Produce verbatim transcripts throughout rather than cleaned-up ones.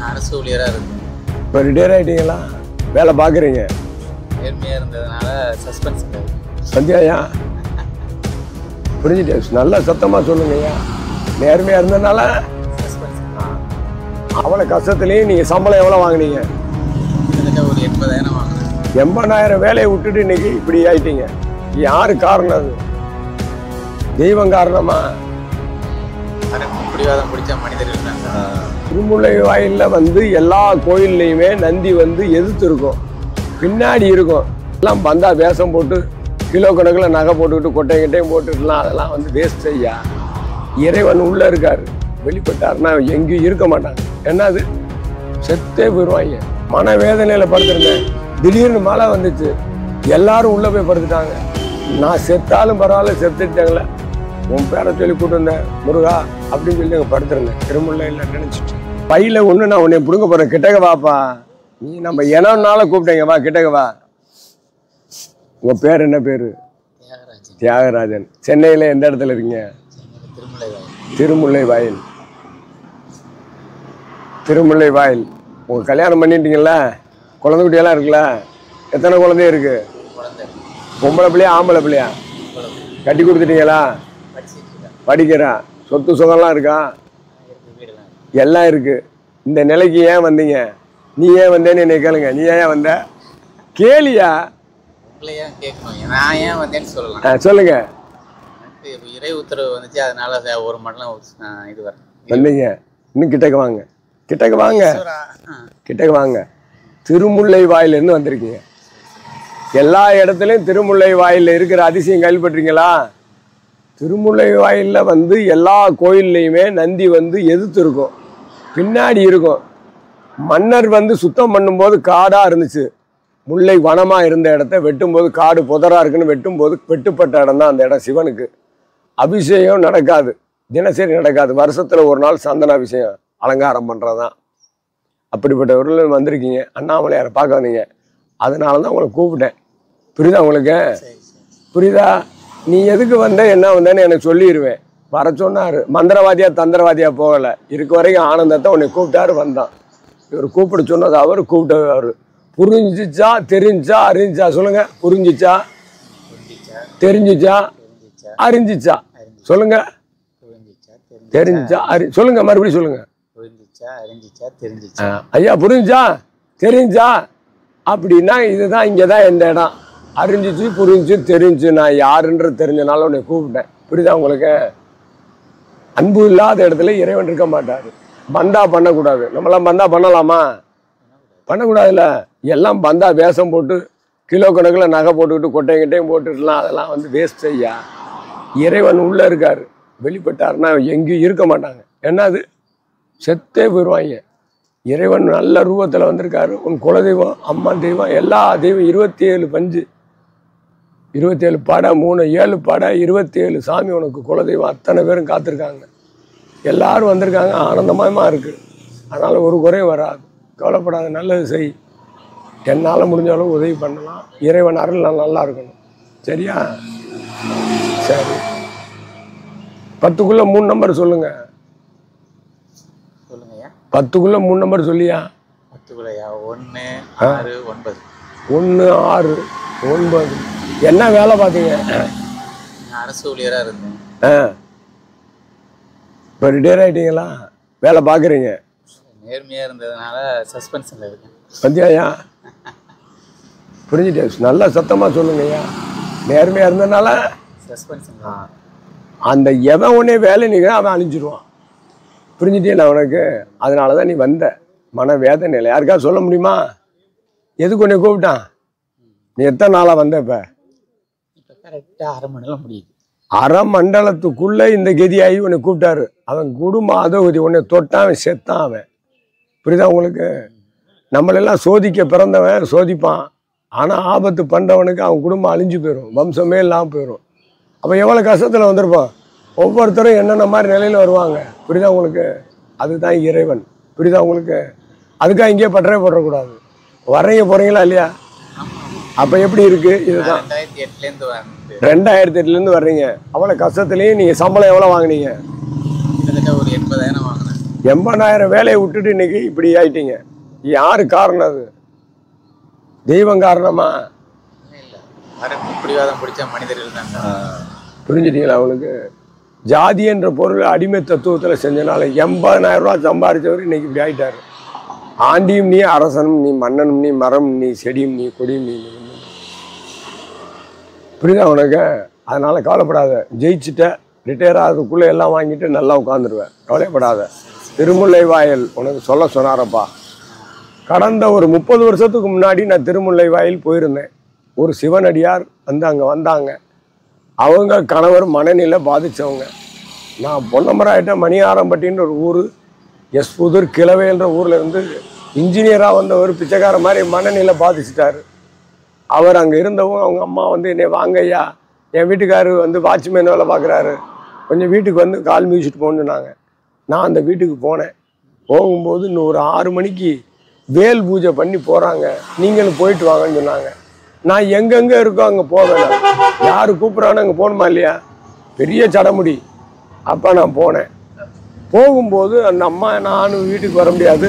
அரசு ஊழியராக இருக்கு. இப்போ ரிட்டையர் ஆகிட்டீங்களா? வேலை பார்க்குறீங்க? நேர்மையாக இருந்ததுனால சஸ்பென்ஸ் கிடையாது. சந்தியாயா புரிஞ்சுட்டு நல்லா சத்தமாக சொல்லுங்கய்யா. நேர்மையாக இருந்ததுனால சஸ்பென்ஸ் அவ்வளோ கஷ்டத்துலேயும் நீங்கள் சம்பளம் எவ்வளோ வாங்கினீங்க? கிட்டத்தட்ட ஒரு எண்பதாயிரம் வாங்கினேன். எண்பதாயிரம் வேலையை விட்டுட்டு இன்னைக்கு இப்படி ஆயிட்டீங்க. யாரு காரணம்? அது தெய்வம் காரணமா? பிடிவாதம் பிடிச்ச மனிதர்கள் தான். திருமுல்லை வாயிலில் வந்து எல்லா கோயில்லையுமே நந்தி வந்து எதிர்த்து இருக்கும், பின்னாடி இருக்கும். எல்லாம் பந்தா வேஷம் போட்டு கிலோ கணக்கில் நகை போட்டுக்கிட்டு கொட்டை கிட்டையும் போட்டுக்கலாம். அதெல்லாம் வந்து வேஸ்ட் ஐயா. இறைவன் உள்ளே இருக்காரு, வெளிப்பட்டாருன்னா எங்கேயும் இருக்க மாட்டாங்க. என்னது செத்தே போயிடுவாங்க. மனவேதனையில் படுத்துருந்தேன். திடீர்னு மழை வந்துச்சு, எல்லாரும் உள்ளே போய் படுத்துட்டாங்க. நான் செத்தாலும் பரவாயில்ல, செத்துட்டாங்களே உன் பேரை சொல்லி கூட்டு வந்தேன் முருகா அப்படின்னு சொல்லி அங்கே படுத்துருந்தேன். திருமுல்லையில் நினச்சிட்டு பையில ஒன்று நான் உன்னை பிடுங்க போகிறேன். கிட்டக்க வாப்பா, நீ நம்ம இனம்னால கூப்பிட்டேங்க, வா கிட்டக்க வா. உங்கள் பேர் என்ன பேர்? தியாகராஜன். தியாகராஜன். சென்னையில் எந்த இடத்துல இருக்கீங்க? திருமுல்லை வாயில். திருமுல்லை வாயில். திருமுல்லை வாயில். உங்கள் கல்யாணம் பண்ணிட்டீங்களா? குழந்தை குட்டியெல்லாம் இருக்குல்ல? எத்தனை குழந்தைய இருக்கு? குழந்தை பொம்பளை பிள்ளையா ஆம்பளை பிள்ளையா? கட்டி கொடுத்துட்டீங்களா? படிக்கிறா? சொத்து சுகம்லாம் இருக்கா? வீடெல்லாம் எல்லாம் இருக்கு. இந்த நிலைக்கு ஏன் வந்தீங்க? நீ ஏன் வந்தேன்னு என்னை கேளுங்க. நீ ஏன் வந்த கேளியா? உங்களை ஏன் கேட்கணும்? நான் ஏன் வந்தேன்னு சொல்லலாம். ஆ சொல்லுங்க. இப்போ இறை உத்தரவு வந்துச்சு, அதனால ஒரு மடலாம் இது வர வந்தீங்க. இன்னும் கிட்டக்க வாங்க, கிட்டக்க வாங்க, கிட்டக்க வாங்க. திருமுல்லை வாயிலிருந்து வந்திருக்கீங்க. எல்லா இடத்துலையும் திருமுல்லை வாயிலில் இருக்கிற அதிசயம் கேள்விப்பட்டிருக்கீங்களா? திருமுல்லை வாயிலில் வந்து எல்லா கோயில்லையுமே நந்தி வந்து எதிர்த்து இருக்கும், பின்னாடி இருக்கும். மன்னர் வந்து சுத்தம் பண்ணும்போது காடாக இருந்துச்சு, முல்லை வனமாக இருந்த இடத்த வெட்டும்போது காடு புதராக இருக்குன்னு வெட்டும்போது வெட்டுப்பட்ட இடம் தான் அந்த இடம். சிவனுக்கு அபிஷேகம் நடக்காது, தினசரி நடக்காது. வருஷத்தில் ஒரு நாள் சந்தன அபிஷேகம் அலங்காரம் பண்ணுறதான். அப்படிப்பட்டவர்கள் வந்திருக்கீங்க, அண்ணாமலையாரை பார்க்க வந்தீங்க. அதனால தான் உங்களை கூப்பிட்டேன். புரியுதா உங்களுக்கு? புரியுதா? நீ எதுக்கு வந்த என்ன வந்தேன்னு எனக்கு சொல்லிடுவேன். வர சொன்னார். மந்திரவாதியா தந்திரவாதியா போகலை, இருக்க வரைக்கும் ஆனந்தத்தை உன்னை கூப்பிட்டாரு, வந்தான். இவர் கூப்பிட சொன்னது அவர், கூப்பிட்டது அவர். புரிஞ்சிச்சா தெரிஞ்சா அறிஞ்சா? சொல்லுங்க. புரிஞ்சிச்சா தெரிஞ்சிச்சா அறிஞ்சிச்சா? சொல்லுங்க. தெரிஞ்சா அறி சொல்லுங்க, மறுபடியும் சொல்லுங்க. ஐயா புரிஞ்சா தெரிஞ்சா அப்படின்னா இதுதான், இங்கே தான் எந்த இடம். அறிஞ்சிச்சு புரிஞ்சு தெரிஞ்சு நான் யாருன்றது தெரிஞ்சனால உன்னை கூப்பிட்டேன். புரியுதா உங்களுக்கு? அன்பு இல்லாத இடத்துல இறைவன் இருக்க மாட்டார். பந்தா பண்ணக்கூடாது. நம்மளாம் பந்தா பண்ணலாமா? பண்ணக்கூடாதுல்ல. எல்லாம் பந்தா வேஷம் போட்டு கிலோ கணக்கில் நகை போட்டுக்கிட்டு கொட்டை கிட்டையும் போட்டுக்கலாம். அதெல்லாம் வந்து வேஸ்ட் ஐயா. இறைவன் உள்ளே இருக்கார், வெளிப்பட்டாருன்னா எங்கேயும் இருக்க மாட்டாங்க. என்னது செத்தே போயிடுவாங்க. இறைவன் நல்ல ரூபத்தில் வந்திருக்காரு. உன் குலதெய்வம், அம்மா தெய்வம், எல்லா தெய்வம் இருபத்தி ஏழு பஞ்சு, இருபத்தி ஏழு படை, மூணு ஏழு படை, இருபத்தி ஏழு சாமி உனக்கு குலதெய்வம். அத்தனை பேரும் காத்திருக்காங்க, எல்லாரும் வந்திருக்காங்க. ஆனந்தமயமாக இருக்குது. அதனால் ஒரு குறையும் வராது. கவலைப்படாத, நல்லது செய். என்னால் முடிஞ்சாலும் உதவி பண்ணலாம். இறைவன் அருள் நான் நல்லா இருக்கணும். சரியா? சரி. பத்துக்குள்ளே மூணு நம்பர் சொல்லுங்கள். பத்துக்குள்ள மூணு நம்பர் சொல்லியா? பத்துக்குள்ளையா? ஒன்று ஆறு ஒன்பது. ஒன்று ஆறு ஒன்பது. என்ன வேலை பார்த்தீங்க? அரசு ஊழியராக இருந்தேன். ஆ, இப்போ ரிட்டையர் ஆகிட்டீங்களா? வேலை பார்க்குறீங்க? நேர்மையாக இருந்ததுனால சஸ்பென்ஷனில் இருக்கேன். பத்தியாயா புரிஞ்சுட்டே நல்லா சத்தமாக சொல்லுங்கய்யா. நேர்மையாக இருந்ததுனால சஸ்பென்ஷன். அந்த எவன் ஒன்றே வேலை நிற்கிறான் அவன் அழிஞ்சிடுவான். புரிஞ்சுட்டே உனக்கு? அதனால தான் நீ வந்த. மன வேதனையில் யாருக்கா சொல்ல முடியுமா? எதுக்கு உன்னை கூப்பிட்டான்? நீ எத்தனை நாளாக வந்த? இப்போ இப்போ கரெக்டாக அரை மண்டலம் முடியுது. அரை மண்டலத்துக்குள்ளே இந்த கதியாகி உன்னை கூப்பிட்டாரு. அவன் குடும்பம் அதோகதி. உன்னை தொட்டான், அவன் செத்தான். அவன் புரியுதா உங்களுக்கு? நம்மளெல்லாம் சோதிக்க பிறந்தவன் சோதிப்பான். ஆனால் ஆபத்து பண்ணுறவனுக்கு அவன் குடும்பம் அழிஞ்சு போயிடும், வம்சமே இல்லாமல் போயிடும். அப்போ எவ்வளோ கஷ்டத்தில் வந்திருப்பான். ஒவ்வொருத்தரும் என்னென்ன மாதிரி நிலையில் வருவாங்க. புரியுதா உங்களுக்கு? அதுதான் இறைவன். புரியுதா உங்களுக்கு? அதுக்காக இங்கேயே பற்றவே போடக்கூடாது. வரைய போகிறீங்களா இல்லையா? அப்போ எப்படி இருக்குது? இதுதான் ரெண்டாயிரத்தி எட்டுலேருந்து வந்து ரெண்டாயிரத்தி எட்டுலேருந்து வர்றீங்க. அவ்வளோ கஷ்டத்துலேயும் நீங்கள் சம்பளம் எவ்வளோ வாங்கினீங்க? கிட்டத்தட்ட ஒரு எண்பதாயிரம் வாங்கினேன். எண்பதாயிரம் வேலையை விட்டுட்டு இன்னைக்கு இப்படி ஆயிட்டீங்க. யாரு காரணம்? அது தெய்வம் காரணமா? பிடிவாதம் பிடிச்ச மனிதர்கள் தான். புரிஞ்சுட்டீங்களா? அவங்களுக்கு ஜாதி என்ற பொருள் அடிமை தத்துவத்தில் செஞ்சனால எண்பதாயிரம் ரூபா சம்பாதிச்சவர் இன்னைக்கு இப்படி ஆயிட்டாரு. ஆண்டியும் நீ, அரசனும் நீ, மன்னனும் நீ, மரம் நீ, செடியும் நீ, கொடியும் நீ. புரியுதா உனக்கு? அதனால கவலைப்படாத. ஜெயிச்சுட்ட, ரிட்டையர் ஆகிறதுக்குள்ளே எல்லாம் வாங்கிட்டு நல்லா உட்காந்துருவேன். கவலைப்படாத. திருமுல்லை வாயில் உனக்கு சொல்ல சொன்னாரப்பா. கடந்த ஒரு முப்பது வருஷத்துக்கு முன்னாடி நான் திருமுல்லை வாயில் போயிருந்தேன். ஒரு சிவனடியார் வந்து அங்கே வந்தாங்க. அவங்க கணவர் மனநிலை பாதித்தவங்க. நான் பொன்னமராயிட்ட மணியாரம்பட்டின்னு ஒரு ஊர், எஸ் புதூர் கிழவைன்ற ஊரில் இருந்து இன்ஜினியராக வந்தவர் பிச்சைக்கார மாதிரி மனநிலை பாதிச்சிட்டாரு. அவர் அங்கே இருந்தவங்க அவங்க அம்மா வந்து என்னை வாங்க ஐயா, என் வீட்டுக்காரர் வந்து வாட்ச்மேன் வேலை பார்க்குறாரு, கொஞ்சம் வீட்டுக்கு வந்து கால் மிதிச்சுட்டு போன்னு சொன்னாங்க. நான் அந்த வீட்டுக்கு போனேன். போகும்போது இன்னும் ஒரு ஆறு மணிக்கு வேல் பூஜை பண்ணி போகிறாங்க, நீங்களும் போயிட்டு வாங்கன்னு சொன்னாங்க. நான் எங்கெங்கே இருக்கோ அங்கே போவேன். யார் கூப்பிட்றான்னு அங்கே போகணுமா இல்லையா? பெரிய சடமுடி. அப்போ நான் போனேன். போகும்போது அந்த அம்மா, நானும் வீட்டுக்கு வர முடியாது,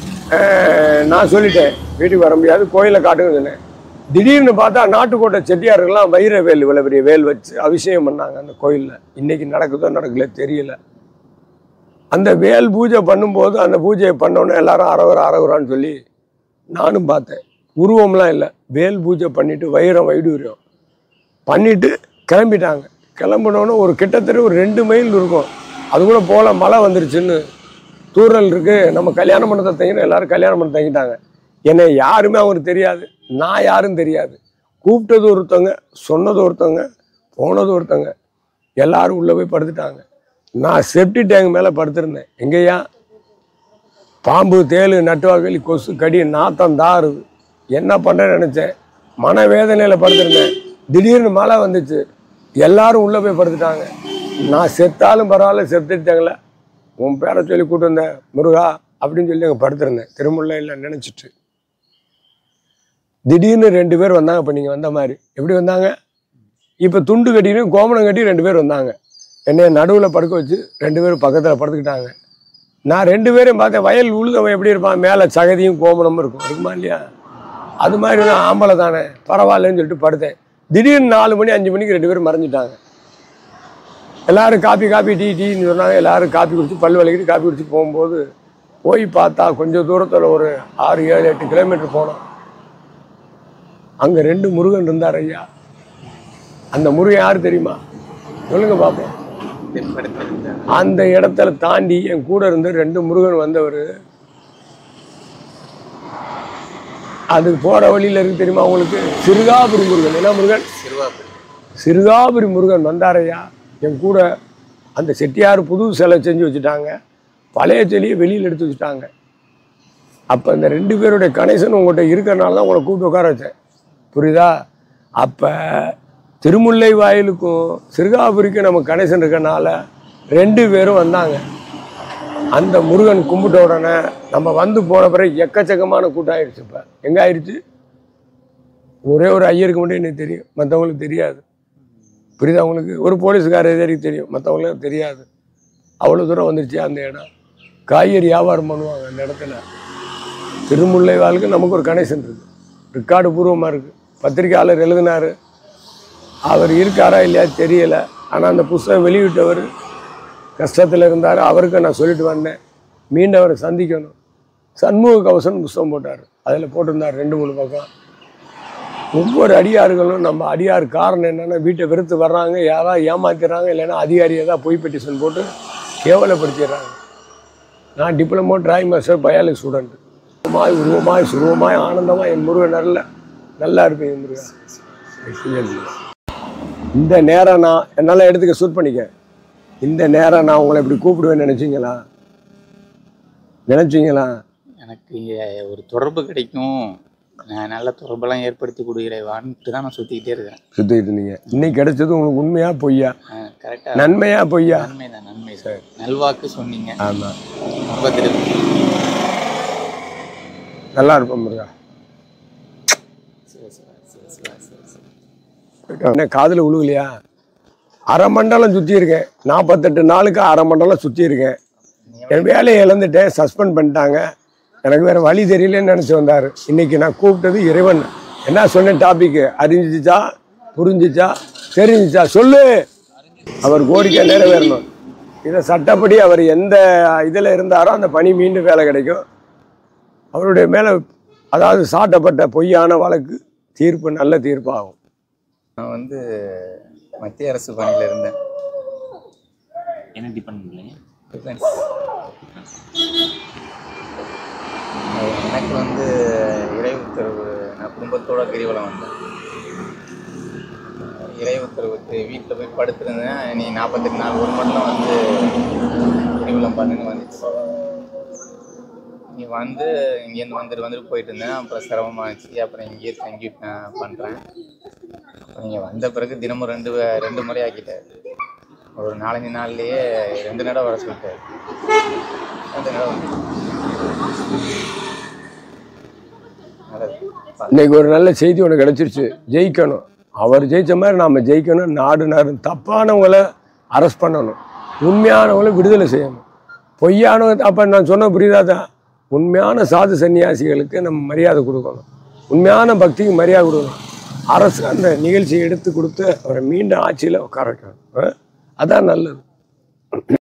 நான் சொல்லிட்டேன் வீட்டுக்கு வர முடியாது, கோயிலை காட்டுன்னு சொன்னேன். திடீர்னு பார்த்தா நாட்டுக்கோட்டை செட்டியாருக்கெல்லாம் வைர வேல், இவ்வளோ பெரிய வேல் வச்சு அபிஷேகம் பண்ணாங்க அந்த கோயிலில். இன்றைக்கி நடக்குதோ நடக்கல தெரியல. அந்த வேல் பூஜை பண்ணும்போது அந்த பூஜையை பண்ணோன்னே எல்லாரும் அரவரா அரவரான்னு சொல்லி நானும் பார்த்தேன். உருவம்லாம் இல்லை, வேல் பூஜை பண்ணிவிட்டு வைரம் வைடூரியம் பண்ணிவிட்டு கிளம்பிட்டாங்க. கிளம்பினோன்னு ஒரு கிட்டத்தட்ட ஒரு ரெண்டு மைல் இருக்கும். அது கூட போல மழை வந்துருச்சுன்னு தூரல் இருக்குது, நம்ம கல்யாணம் பண்ணதை தங்கினோம். எல்லோரும் கல்யாணம் பண்ண தங்கிட்டாங்க. என்னை யாருமே அவங்களுக்கு தெரியாது, நான் யாரும் தெரியாது. கூப்பிட்டது ஒருத்தவங்க, சொன்னது ஒருத்தவங்க, போனது ஒருத்தவங்க. எல்லோரும் உள்ளே போய் படுத்துட்டாங்க. நான் செப்டி டேங்க் மேலே படுத்திருந்தேன். எங்கேயா பாம்பு, தேள், நட்டுவாக்கலி, கொசு கடி, நாத்தம் தாருது. என்ன பண்ணுறேன்னு நினச்சேன். மனவேதனையில் படுத்திருந்தேன். திடீர்னு மழை வந்துச்சு, எல்லாரும் உள்ளே போய் படுத்துட்டாங்க. நான் செத்தாலும் பரவாயில்ல, செத்துட்டாங்களே, உன் பேரை சொல்லி கூப்பிட்டு வந்தேன் முருகா அப்படின்னு சொல்லி அங்கே படுத்திருந்தேன் திருமுல்லையில் நினச்சிட்டு. திடீர்னு ரெண்டு பேர் வந்தாங்க. இப்போ நீங்கள் வந்த மாதிரி எப்படி வந்தாங்க? இப்போ துண்டு கட்டின்னு கோமணம் கட்டி ரெண்டு பேர் வந்தாங்க. என்னை நடுவில் படுக்க வச்சு ரெண்டு பேரும் பக்கத்தில் படுத்துக்கிட்டாங்க. நான் ரெண்டு பேரும் பார்த்தேன். வயல் உழுதவன் எப்படி இருப்பான்? மேலே சகதியும் கோமணமும் இருக்கும், இருக்குமா இல்லையா? அது மாதிரி தான் ஆம்பளை தானே, பரவாயில்லன்னு சொல்லிட்டு படுத்தேன். திடீர்னு நாலு மணி அஞ்சு மணிக்கு ரெண்டு பேரும் மறைஞ்சிட்டாங்க. எல்லோரும் காப்பி காப்பி டீ டீன்னு சொன்னாங்க. எல்லோரும் காப்பி குடிச்சு பல் வலிக்கிட்டு காப்பி குடிச்சு போகும்போது போய் பார்த்தா கொஞ்சம் தூரத்தில் ஒரு ஆறு ஏழு எட்டு கிலோமீட்டர் போனோம். அங்கே ரெண்டு முருகன் இருந்தார் ஐயா. அந்த முருகன் யார் தெரியுமா? சொல்லுங்க பார்ப்போம். அந்த இடத்துல தாண்டி என் கூட இருந்து ரெண்டு முருகன் வந்தவர். அதுக்கு போகிற வழியில் இருக்கு தெரியுமா உங்களுக்கு? சிறுகாபுரி முருகன். என்ன முருகன்? சிறுகாபுரி. சிறுகாபுரி முருகன் வந்தாரையா என் கூட. அந்த செட்டியார் புது சிலை செஞ்சு வச்சுட்டாங்க, பழைய செடியை வெளியில் எடுத்து வச்சுட்டாங்க. அப்போ இந்த ரெண்டு பேருடைய கனெக்ஷன் உங்கள்கிட்ட இருக்கிறனால தான் உங்களை கூப்பிட்டு உட்கார வச்சேன். புரியுதா? அப்போ திருமுல்லை வாயிலுக்கும் சிறுகாபுரிக்கும் நம்ம கனெக்ஷன் இருக்கனால ரெண்டு பேரும் வந்தாங்க. அந்த முருகன் கும்பிட்ட உடனே நம்ம வந்து போன பிறகு எக்கச்சக்கமான கூட்டம் ஆயிடுச்சு. இப்போ எங்கே ஆயிடுச்சு? ஒரே ஒரு ஐயருக்கு மட்டும் எனக்கு தெரியும், மற்றவங்களுக்கு தெரியாது. புரியுதா உங்களுக்கு? ஒரு போலீஸுக்கார எதிரிக்கு தெரியும், மற்றவங்களுக்கு தெரியாது. அவ்வளோ தூரம் வந்துருச்சு அந்த இடம். காய்கறி வியாபாரம் பண்ணுவாங்க அந்த இடத்துல. திருமுல்லை வாயிலுக்கு நமக்கு ஒரு கனெக்ஷன் இருக்குது, ரெக்கார்டு பூர்வமாக இருக்குது. பத்திரிக்கையாளர் எழுதினார், அவர் இருக்காரா இல்லையா தெரியலை. ஆனால் அந்த புஸ்தகம் வெளியிட்டவர் கஷ்டத்தில் இருந்தார். அவருக்கு நான் சொல்லிட்டு வந்தேன், மீண்டவரை சந்திக்கணும். சண்முக கவசன் புஸ்தகம் போட்டார், அதில் போட்டிருந்தார் ரெண்டு மூணு பக்கம். ஒவ்வொரு அடியார்களும் நம்ம அடியார் காரணம் என்னென்னா வீட்டை வெறுத்து வர்றாங்க, யாராவது ஏமாத்திடுறாங்க, இல்லைன்னா அதிகாரியை தான் பொய் பெட்டிஷன் போட்டு கேவலப்படுத்திடுறாங்க. நான் diploma drawing master biology student. உருவமாய் உருவமாய் சுருவமாய் ஆனந்தமாக என் முருகன் நல்ல நல்லா இருப்பேன் என் முருகன். இந்த நேரம் நான் என்னால் எடுத்துக்க ஷூட் பண்ணிக்க. இந்த நேரம் நான் உங்களை இப்படி கூப்பிடுவேன்னு நினச்சிங்களா? நினச்சிங்களா? எனக்கு இங்கே ஒரு தொடர்பு கிடைக்கும், நான் நல்ல தொடர்பெல்லாம் ஏற்படுத்தி கொடுக்குறேவான்ட்டு தான் நான் சுற்றிக்கிட்டே இருக்கேன். சுற்றிக்கிட்டு இருந்தீங்க. இன்னைக்கு கிடைச்சது உங்களுக்கு உண்மையா பொய்யா? கரெக்டாக நன்மையா பொய்யா? நன்மை தான், நன்மை சார். நல்வாக்கு சொன்னீங்க. ஆமாம், ரொம்ப திருப்பி நல்லா இருப்போம் முருகா. என்ன காதில் உழுகலையா? அரை மண்டலம் சுற்றி இருக்கேன், நாற்பத்தெட்டு நாளுக்கு அரை மண்டலம் சுற்றி இருக்கேன். என் வேலையை இழந்துட்டேன், சஸ்பெண்ட் பண்ணிட்டாங்க, எனக்கு வேறு வழி தெரியலன்னு நினச்சி வந்தார். இன்றைக்கி நான் கூப்பிட்டது இறைவன். என்ன சொன்னேன் டாபிக்கு? அறிஞ்சிச்சா, புரிஞ்சிச்சா, தெரிஞ்சிச்சா சொல்லு. அவர் கோரிக்கை நிறைவேறணும். இதை சட்டப்படி அவர் எந்த இதில் இருந்தாரோ அந்த பணி மீண்டும் வேலை கிடைக்கும். அவருடைய மேலே அதாவது சாட்டப்பட்ட பொய்யான வழக்கு தீர்ப்பு நல்ல தீர்ப்பாகும். நான் வந்து மத்திய அரசு பணியில் இருந்தேன். என்ன டிபார்ட்மெண்ட்லைங்க? டிஃபென்ஸ். எனக்கு வந்து இறை உத்தரவு, நான் குடும்பத்தோட கிரிவலம் வந்தேன். இறை உத்தரவுக்கு வீட்டில் போய் படுத்துருந்தேன். நீ நாற்பத்தெட்டு நாள் ஒரு மட்டும் வந்து கிரிவலம் பண்ணுன்னு வந்துச்சு. நீ வந்து இங்கேருந்து வந்துட்டு வந்துட்டு போயிட்டு இருந்தேன். அப்புறம் சிரமமாக இருந்துச்சு. அப்புறம் இங்கேயே தங்கி பண்ணுறேன். அப்புறம் நீங்கள் வந்த பிறகு தினமும் ரெண்டு ரெண்டு முறை ஆக்கிட்டார். ஒரு நாலஞ்சு நாள்லேயே ரெண்டு நேரம் வர சொல்லிட்டார். ரெண்டு நேரம் வந்து இன்னைக்கு ஒரு நல்ல செய்தி ஒன்று கிடச்சிருச்சு. ஜெயிக்கணும். அவர் ஜெயித்த மாதிரி நாம் ஜெயிக்கணும். நாடு நாடு தப்பானவங்களை அரெஸ்ட் பண்ணணும், உண்மையானவங்களை விடுதலை செய்யணும். பொய்யானவங்க அப்போ நான் சொன்ன புரியுதா தான். உண்மையான சாது சன்னியாசிகளுக்கு நம்ம மரியாதை கொடுக்கணும், உண்மையான பக்திக்கு மரியாதை கொடுக்கணும். அரசு அந்த நிகழ்ச்சியை எடுத்து கொடுத்து அவரை மீண்டும் ஆட்சியில் உட்கார வைக்கணும். அதான் நல்லது.